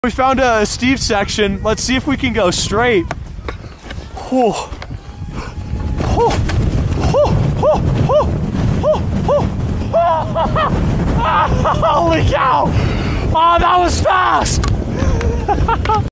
We found a steep section. Let's see if we can go straight. Oh. Oh. Oh. Oh. Oh. Oh. Holy cow! Oh, that was fast!